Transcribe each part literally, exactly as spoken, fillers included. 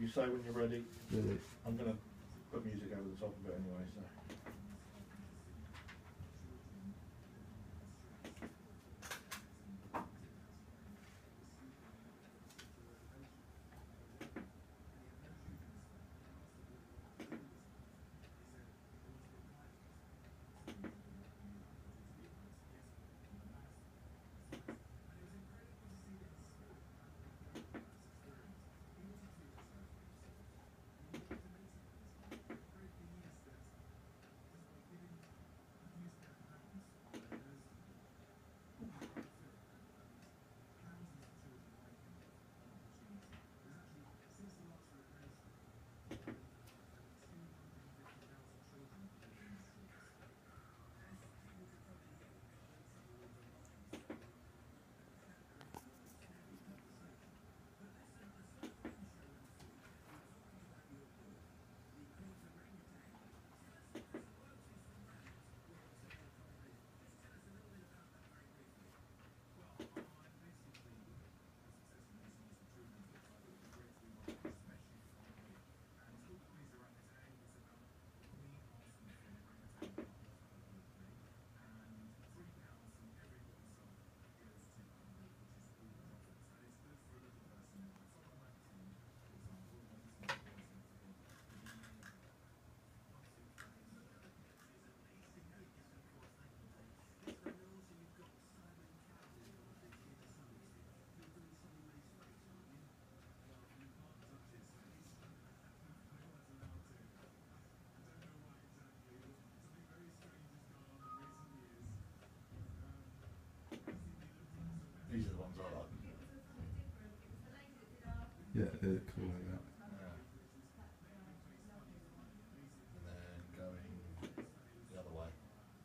You say when you're ready. Really? I'm going to put music over the top of it anyway, so. These are the ones I like. Yeah, they're cool like that. Yeah. And then going the other way.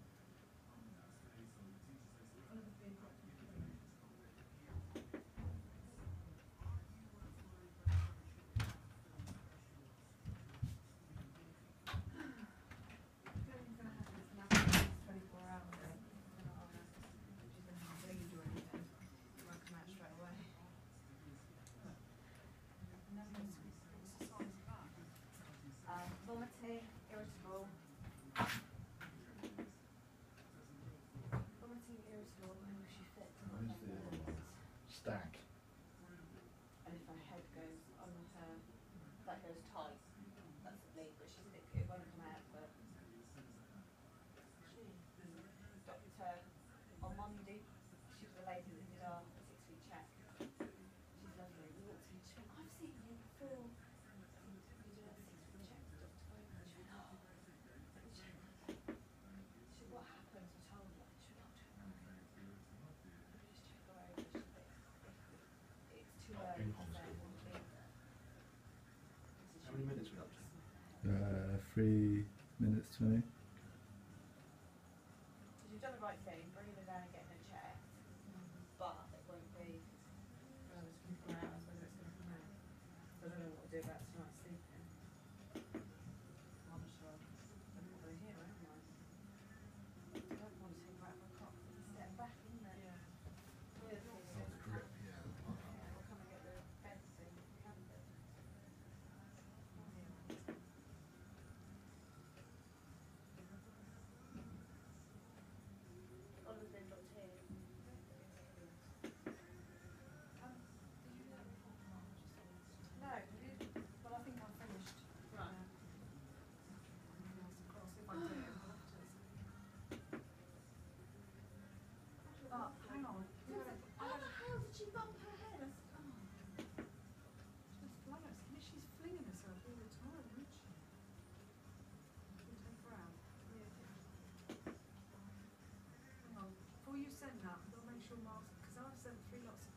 Vomiting, irritable. Vomiting, irritable, and if she fits on Where's the other one? Stack. And if her head goes on her, that goes tight, that's a bleed, but she's, it, it won't come out, but she, doctor, on Monday, she was the lady that did our six-week check. She's lovely, we walked in, she went, I've seen you before. You did a six-week check, Doctor Bowman. She went, oh, she said, what happens? We told her. She went, oh, don't worry. Just check her over. She said, it's too Oh, early ping to pong's say. good, wasn't it? So How many minutes we up to? Uh, three minutes twenty. you've done the right thing, bringing her down and getting her checked, but it won't be. Well, it's going to come out as whether it's going to come out. So I don't know what to do about tonight's sleeping. I'm not sure. I'm not really here, am I? I don't want to take her out of her cot and step back, isn't it? Yeah. Yeah, Oh, the grip, yeah. yeah, we'll come and get the bed thing. Canvas. Oliver's been booked here. Um, did you do that before tomorrow? No, we did, but I think I'm finished. Right. Yeah. Cross if I do it. Oh, hang on. How the hell did she bump her head? I said, oh. She's flannels. She's flinging herself all the time, isn't she? She'll take her out. Yeah. Hang on. Before you send that, we'll make sure Mark's, because I've sent three lots of